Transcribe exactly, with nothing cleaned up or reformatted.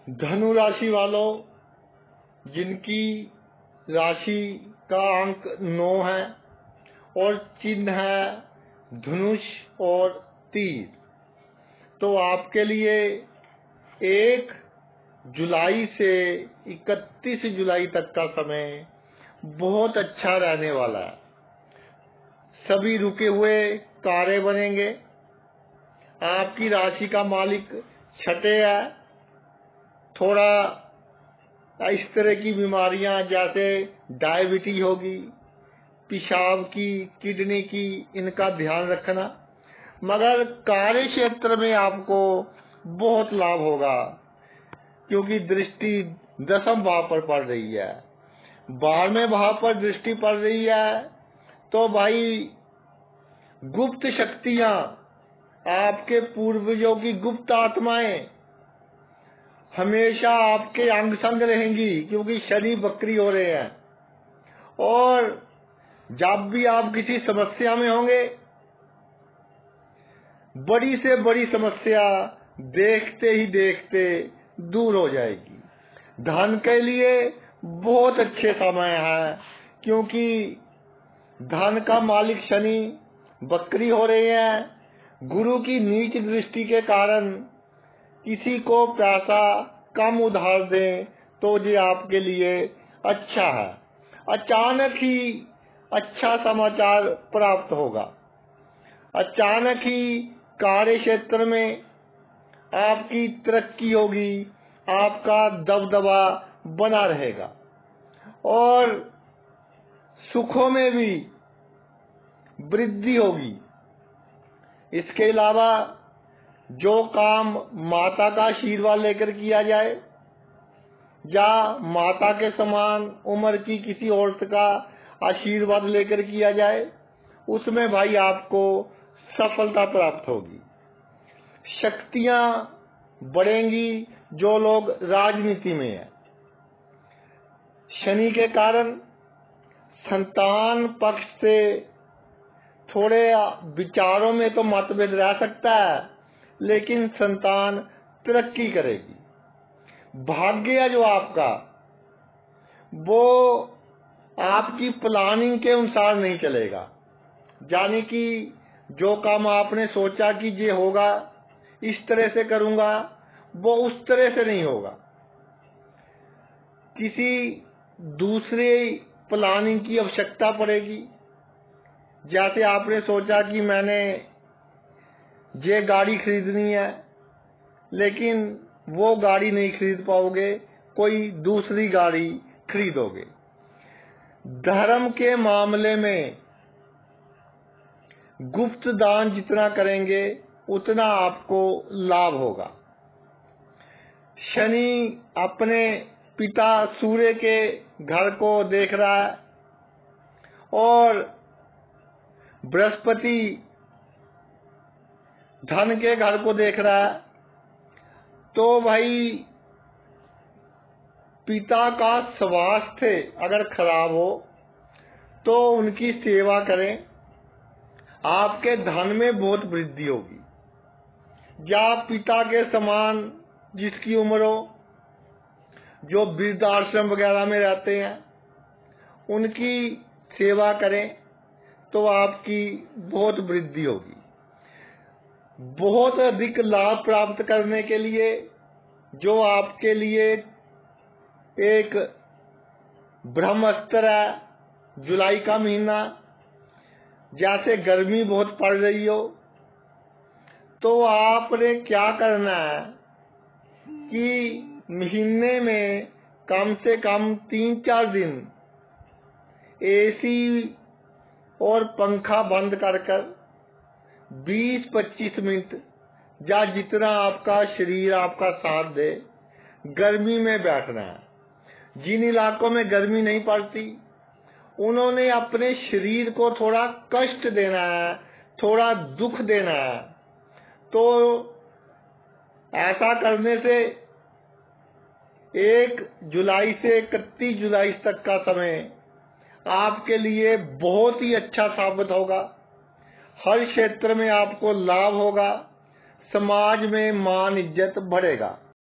धनु राशि वालों, जिनकी राशि का अंक नौ है और चिन्ह है धनुष और तीर, तो आपके लिए एक जुलाई से इकतीस जुलाई तक का समय बहुत अच्छा रहने वाला है। सभी रुके हुए कार्य बनेंगे। आपकी राशि का मालिक छठे है। थोड़ा इस तरह की बीमारियां जैसे डायबिटीज होगी, पेशाब की, किडनी की, इनका ध्यान रखना। मगर कार्य क्षेत्र में आपको बहुत लाभ होगा, क्योंकि दृष्टि दसम भाव पर पड़ रही है, बारहवें भाव पर दृष्टि पड़ रही है। तो भाई गुप्त शक्तियां, आपके पूर्वजों की गुप्त आत्माएं हमेशा आपके अंग संग रहेंगी, क्योंकि शनि बकरी हो रहे हैं। और जब भी आप किसी समस्या में होंगे, बड़ी से बड़ी समस्या देखते ही देखते दूर हो जाएगी। धन के लिए बहुत अच्छे समय है, क्योंकि धन का मालिक शनि बकरी हो रहे हैं। गुरु की नीच दृष्टि के कारण किसी को पैसा कम उधार दें तो ये आपके लिए अच्छा है। अचानक ही अच्छा समाचार प्राप्त होगा। अचानक ही कार्य क्षेत्र में आपकी तरक्की होगी, आपका दबदबा बना रहेगा और सुखों में भी वृद्धि होगी। इसके अलावा जो काम माता का आशीर्वाद लेकर किया जाए या माता के समान उम्र की किसी औरत का आशीर्वाद लेकर किया जाए, उसमें भाई आपको सफलता प्राप्त होगी। शक्तियां बढ़ेंगी जो लोग राजनीति में हैं। शनि के कारण संतान पक्ष से थोड़े विचारों में तो मतभेद रह सकता है, लेकिन संतान तरक्की करेगी। भाग्य है जो आपका, वो आपकी प्लानिंग के अनुसार नहीं चलेगा। यानी कि जो काम आपने सोचा कि ये होगा, इस तरह से करूंगा, वो उस तरह से नहीं होगा। किसी दूसरे प्लानिंग की आवश्यकता पड़ेगी। जैसे आपने सोचा कि मैंने ये गाड़ी खरीदनी है, लेकिन वो गाड़ी नहीं खरीद पाओगे, कोई दूसरी गाड़ी खरीदोगे। धर्म के मामले में गुप्त दान जितना करेंगे उतना आपको लाभ होगा। शनि अपने पिता सूर्य के घर को देख रहा है और बृहस्पति धन के घर को देख रहा है। तो भाई पिता का स्वास्थ्य अगर खराब हो तो उनकी सेवा करें, आपके धन में बहुत वृद्धि होगी। या पिता के समान जिसकी उम्र हो, जो वृद्धाश्रम वगैरह में रहते हैं, उनकी सेवा करें तो आपकी बहुत वृद्धि होगी। बहुत अधिक लाभ प्राप्त करने के लिए जो आपके लिए एक ब्रह्मास्त्र है, जुलाई का महीना, जैसे गर्मी बहुत पड़ रही हो, तो आपने क्या करना है कि महीने में कम से कम तीन चार दिन एसी और पंखा बंद कर कर बीस पच्चीस मिनट या जितना आपका शरीर आपका साथ दे, गर्मी में बैठना है। जिन इलाकों में गर्मी नहीं पड़ती, उन्होंने अपने शरीर को थोड़ा कष्ट देना है, थोड़ा दुख देना है। तो ऐसा करने से एक जुलाई से इकतीस जुलाई तक का समय आपके लिए बहुत ही अच्छा साबित होगा। हर क्षेत्र में आपको लाभ होगा, समाज में मान इज्जत बढ़ेगा।